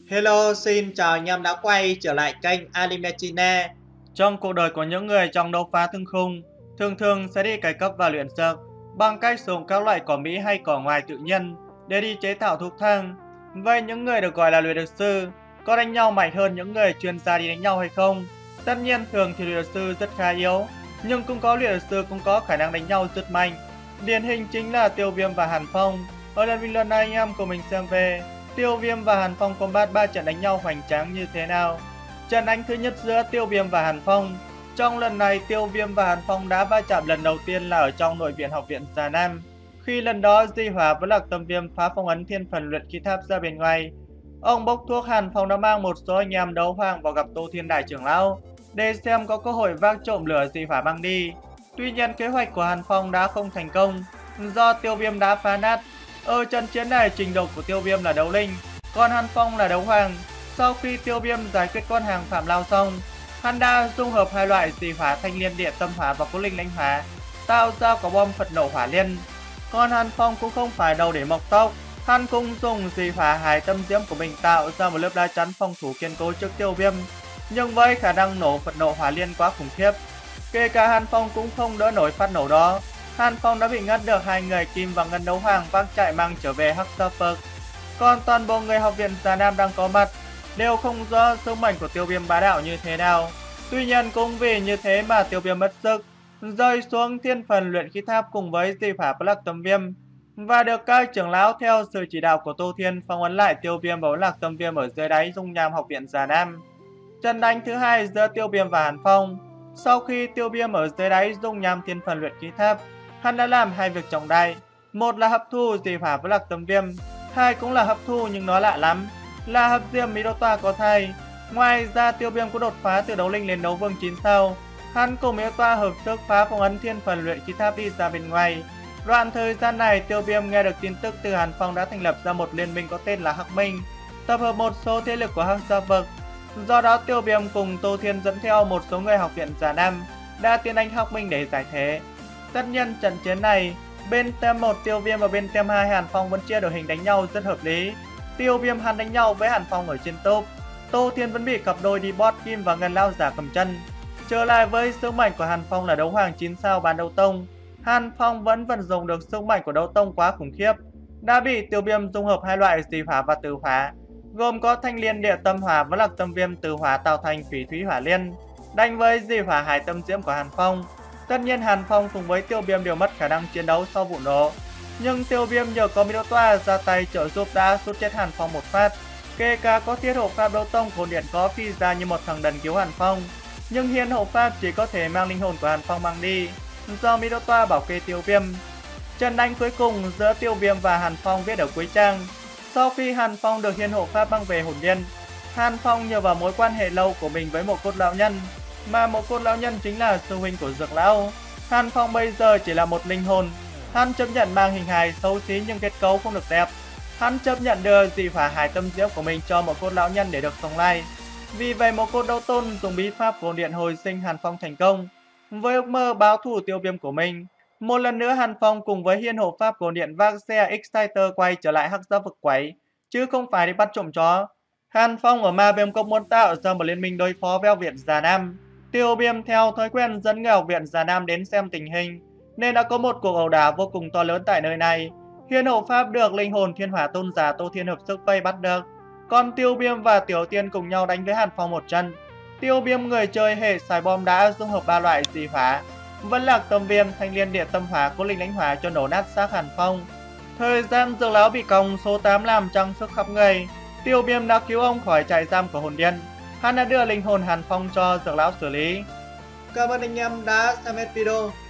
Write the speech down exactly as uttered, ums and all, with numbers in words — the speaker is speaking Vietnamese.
Hello, xin chào anh em đã quay trở lại kênh Alimechine. Trong cuộc đời của những người trong đấu phá thương khung, thường thường sẽ đi cày cấp và luyện dược bằng cách dùng các loại cỏ Mỹ hay cỏ ngoài tự nhiên để đi chế tạo thuốc thang. Vậy những người được gọi là luyện dược sư có đánh nhau mạnh hơn những người chuyên gia đi đánh nhau hay không? Tất nhiên thường thì luyện dược sư rất khá yếu, nhưng cũng có luyện dược sư cũng có khả năng đánh nhau rất mạnh. Điển hình chính là Tiêu Viêm và Hàn Phong. Ở lần bình luận này anh em cùng mình xem về Tiêu Viêm và Hàn Phong combat ba trận đánh nhau hoành tráng như thế nào. Trận đánh thứ nhất giữa Tiêu Viêm và Hàn Phong. Trong lần này Tiêu Viêm và Hàn Phong đã va chạm lần đầu tiên là ở trong nội viện học viện Già Nam. Khi lần đó Di Hỏa với Lạc Tâm Viêm phá phong ấn thiên phần luyện khí tháp ra bên ngoài. Ông bốc thuốc Hàn Phong đã mang một số anh em đấu hoàng vào gặp Tô Thiên Đại trưởng lão để xem có cơ hội vác trộm lửa Di Hỏa mang đi. Tuy nhiên kế hoạch của Hàn Phong đã không thành công do Tiêu Viêm đã phá nát. Ở trận chiến này trình độ của Tiêu Viêm là đấu linh, còn Hàn Phong là đấu hoàng. Sau khi Tiêu Viêm giải quyết con hàng Phạm Lao xong, hắn đã dung hợp hai loại dị hỏa Thanh Liên Địa Tâm Hỏa và Cố Linh Lãnh Hỏa, tạo ra quả bom Phật nổ hỏa liên. Còn Hàn Phong cũng không phải đầu để mọc tóc, hắn cũng dùng dị hỏa Hải Tâm Diễm của mình tạo ra một lớp lá chắn phòng thủ kiên cố trước Tiêu Viêm. Nhưng với khả năng nổ Phật nổ hỏa liên quá khủng khiếp, kể cả Hàn Phong cũng không đỡ nổi phát nổ đó. Hàn Phong đã bị ngăn được hai người Kim và Ngân Đấu Hoàng vác chạy mang trở về Hắc Sa Phật. Còn toàn bộ người học viện Già Nam đang có mặt đều không rõ sức mạnh của Tiêu Viêm bá đạo như thế nào. Tuy nhiên cũng vì như thế mà Tiêu Viêm mất sức, rơi xuống thiên phần luyện khí tháp cùng với Di Phả Lạc Tâm Viêm và được các trưởng lão theo sự chỉ đạo của Tô Thiên phong ấn lại Tiêu Viêm và Lạc Tâm Viêm ở dưới đáy dung nham học viện Già Nam. Trận đánh thứ hai giữa Tiêu Viêm và Hàn Phong. Sau khi Tiêu Viêm ở dưới đáy dung nham thiên phần luyện khí tháp, hắn đã làm hai việc trọng đại. Một là hấp thu Di Phả với Lạc Tâm Viêm, hai cũng là hấp thu nhưng nó lạ lắm, là hấp diêm Mỹ Đô Toa có thai. Ngoài ra Tiêu Viêm cũng đột phá từ đấu linh lên đấu vương chín sao. Hắn cùng Mỹ Đô Toa hợp sức phá phong ấn thiên phần luyện khí tháp đi ra bên ngoài. Đoạn thời gian này Tiêu Viêm nghe được tin tức từ Hàn Phong đã thành lập ra một liên minh có tên là Hắc Minh, tập hợp một số thế lực của Hắc Sa Vực. Do đó Tiêu Viêm cùng Tô Thiên dẫn theo một số người học viện Già Nam đã tiến đánh Hắc Minh để giải thế. Tất nhiên trận chiến này, bên team một Tiêu Viêm và bên team hai Hàn Phong vẫn chia đội hình đánh nhau rất hợp lý. Tiêu Viêm hắn đánh nhau với Hàn Phong ở trên top, Tô Thiên vẫn bị cặp đôi đi bot Kim và Ngân Lao Giả cầm chân. Trở lại với sức mạnh của Hàn Phong là đấu hoàng chín sao bán đấu tông, Hàn Phong vẫn vận dụng được sức mạnh của đấu tông quá khủng khiếp, đã bị Tiêu Viêm dung hợp hai loại dị hỏa và tử hỏa, gồm có Thanh Liên Địa Tâm Hỏa và Lạc Tâm Viêm tử hỏa tạo thành Phỉ Thúy Hỏa Liên, đánh với dị hỏa Hải Tâm Diễm của Hàn Phong. Tất nhiên Hàn Phong cùng với Tiêu Viêm đều mất khả năng chiến đấu sau vụ nổ, nhưng Tiêu Viêm nhờ có Mỹ Đô Toa ra tay trợ giúp đã sút chết Hàn Phong một phát. Kể cả có thiết hộ pháp đấu tông hồn điện có phi ra như một thằng đần cứu Hàn Phong, nhưng hiên hộ pháp chỉ có thể mang linh hồn của Hàn Phong mang đi, do Mỹ Đô Toa bảo kê Tiêu Viêm. Trận đánh cuối cùng giữa Tiêu Viêm và Hàn Phong viết ở cuối trang. Sau khi Hàn Phong được hiên hộ pháp mang về hồn điện, Hàn Phong nhờ vào mối quan hệ lâu của mình với một cốt lão nhân, mà một cốt lão nhân chính là sư huynh của Dược lão. Hàn Phong bây giờ chỉ là một linh hồn. Hắn chấp nhận mang hình hài xấu xí nhưng kết cấu không được đẹp. Hắn chấp nhận đưa dị hỏa Hải Tâm Diễm của mình cho một cốt lão nhân để được sống lại. Vì vậy một cốt đấu tôn dùng bí pháp của điện hồi sinh Hàn Phong thành công, với ước mơ báo thù Tiêu Viêm của mình. Một lần nữa Hàn Phong cùng với hiên hộ pháp của điện vác xe Exciter quay trở lại Hắc Sa Vực quấy, chứ không phải đi bắt trộm chó. Hàn Phong ở Ma Viêm Cốc muốn tạo ra một liên minh đối phó với học viện Già Nam. Tiêu Viêm theo thói quen dẫn người học viện Già Nam đến xem tình hình, nên đã có một cuộc ẩu đả vô cùng to lớn tại nơi này. Hiên hộ pháp được linh hồn thiên hỏa tôn giả Tô Thiên hợp sức vây bắt được, còn Tiêu Viêm và Tiểu Tiên cùng nhau đánh với Hàn Phong một trận. Tiêu Viêm người chơi hệ xài bom đã dung hợp ba loại dị hỏa, vẫn Lạc Tâm Viêm, Thanh Liên Địa Tâm Hỏa, Cố Linh Lãnh Hỏa cho nổ nát xác Hàn Phong. Thời gian Dược lão bị còng số tám làm trăng sức khắp người, Tiêu Viêm đã cứu ông khỏi trại giam của hồn điện. Hắn đã đưa linh hồn Hàn Phong cho Dược lão xử lý. Cảm ơn anh em đã xem hết video.